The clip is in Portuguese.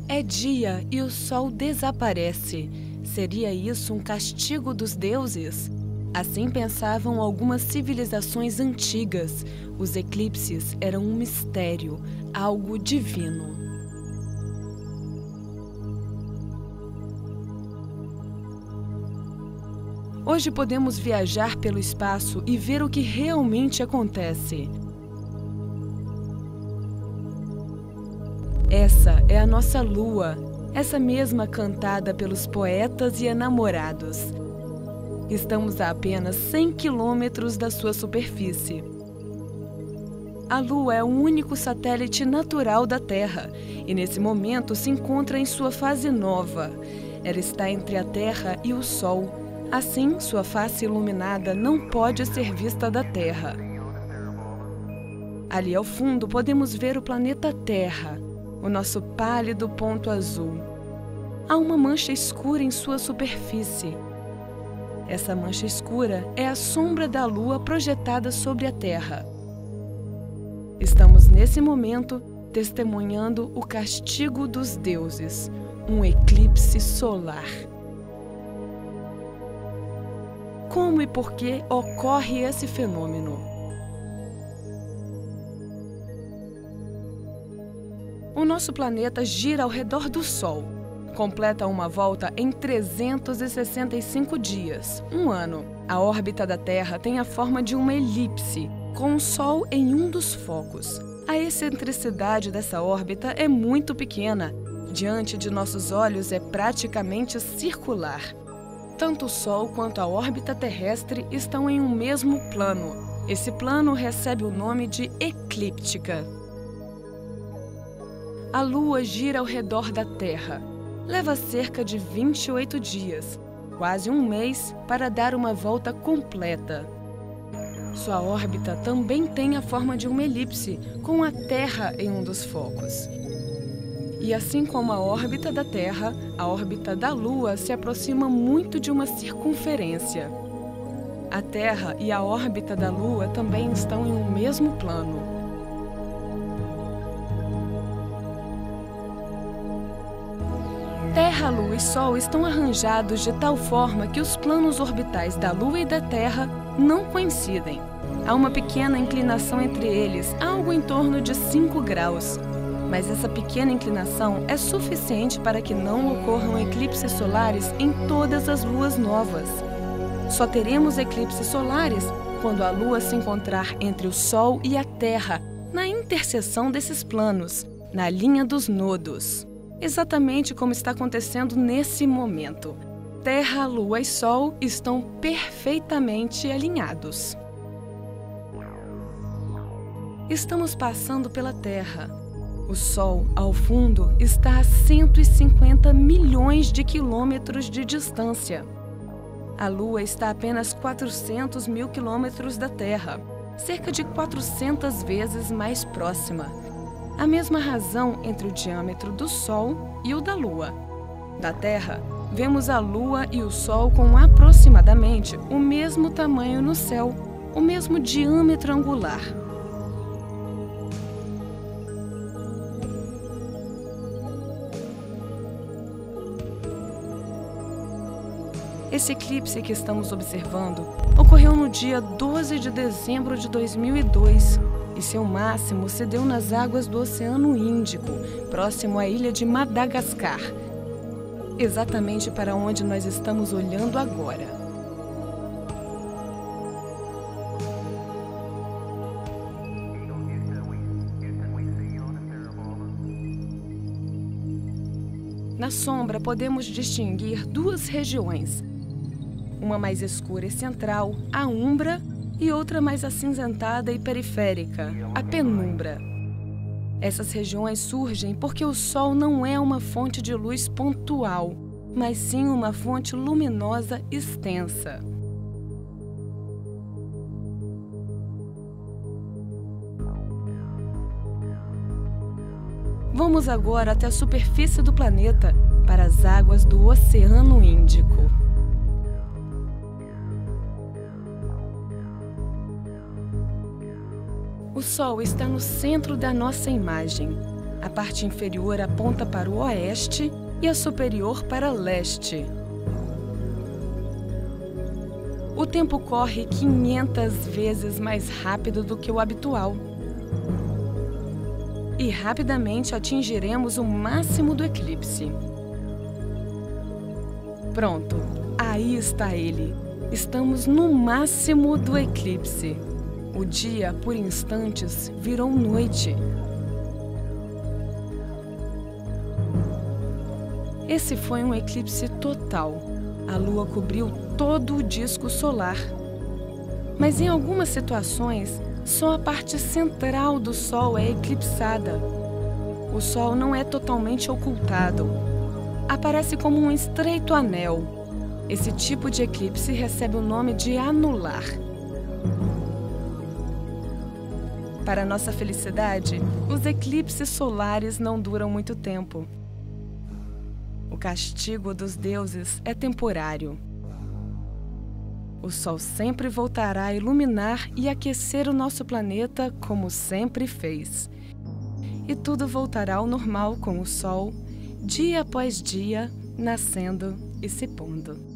É dia e o sol desaparece. Seria isso um castigo dos deuses? Assim pensavam algumas civilizações antigas. Os eclipses eram um mistério, algo divino. Hoje podemos viajar pelo espaço e ver o que realmente acontece. Essa é a nossa lua, essa mesma cantada pelos poetas e enamorados. Estamos a apenas 100 quilômetros da sua superfície. A Lua é o único satélite natural da Terra e, nesse momento, se encontra em sua fase nova. Ela está entre a Terra e o Sol. Assim, sua face iluminada não pode ser vista da Terra. Ali ao fundo, podemos ver o planeta Terra, o nosso pálido ponto azul. Há uma mancha escura em sua superfície. Essa mancha escura é a sombra da Lua projetada sobre a Terra. Estamos, nesse momento, testemunhando o castigo dos deuses, um eclipse solar. Como e por que ocorre esse fenômeno? O nosso planeta gira ao redor do Sol. Completa uma volta em 365 dias, um ano. A órbita da Terra tem a forma de uma elipse, com o Sol em um dos focos. A excentricidade dessa órbita é muito pequena. Diante de nossos olhos é praticamente circular. Tanto o Sol quanto a órbita terrestre estão em um mesmo plano. Esse plano recebe o nome de eclíptica. A Lua gira ao redor da Terra. Leva cerca de 28 dias, quase um mês, para dar uma volta completa. Sua órbita também tem a forma de uma elipse, com a Terra em um dos focos. E assim como a órbita da Terra, a órbita da Lua se aproxima muito de uma circunferência. A Terra e a órbita da Lua também estão em um mesmo plano. Terra, Lua e Sol estão arranjados de tal forma que os planos orbitais da Lua e da Terra não coincidem. Há uma pequena inclinação entre eles, algo em torno de 5 graus. Mas essa pequena inclinação é suficiente para que não ocorram eclipses solares em todas as luas novas. Só teremos eclipses solares quando a Lua se encontrar entre o Sol e a Terra, na interseção desses planos, na linha dos nodos. Exatamente como está acontecendo nesse momento. Terra, Lua e Sol estão perfeitamente alinhados. Estamos passando pela Terra. O Sol, ao fundo, está a 150 milhões de quilômetros de distância. A Lua está a apenas 400 mil quilômetros da Terra, cerca de 400 vezes mais próxima. A mesma razão entre o diâmetro do Sol e o da Lua. Da Terra, vemos a Lua e o Sol com aproximadamente o mesmo tamanho no céu, o mesmo diâmetro angular. Esse eclipse que estamos observando ocorreu no dia 12 de dezembro de 2002 e seu máximo se deu nas águas do Oceano Índico, próximo à ilha de Madagascar, exatamente para onde nós estamos olhando agora. Na sombra podemos distinguir duas regiões. Uma mais escura e central, a umbra, e outra mais acinzentada e periférica, a penumbra. Essas regiões surgem porque o Sol não é uma fonte de luz pontual, mas sim uma fonte luminosa extensa. Vamos agora até a superfície do planeta, para as águas do Oceano Índico. O Sol está no centro da nossa imagem. A parte inferior aponta para o oeste e a superior para leste. O tempo corre 500 vezes mais rápido do que o habitual. E rapidamente atingiremos o máximo do eclipse. Pronto, aí está ele. Estamos no máximo do eclipse. O dia, por instantes, virou noite. Esse foi um eclipse total. A Lua cobriu todo o disco solar. Mas em algumas situações, só a parte central do Sol é eclipsada. O Sol não é totalmente ocultado. Aparece como um estreito anel. Esse tipo de eclipse recebe o nome de anular. Para nossa felicidade, os eclipses solares não duram muito tempo. O castigo dos deuses é temporário. O Sol sempre voltará a iluminar e aquecer o nosso planeta como sempre fez. E tudo voltará ao normal com o Sol, dia após dia, nascendo e se pondo.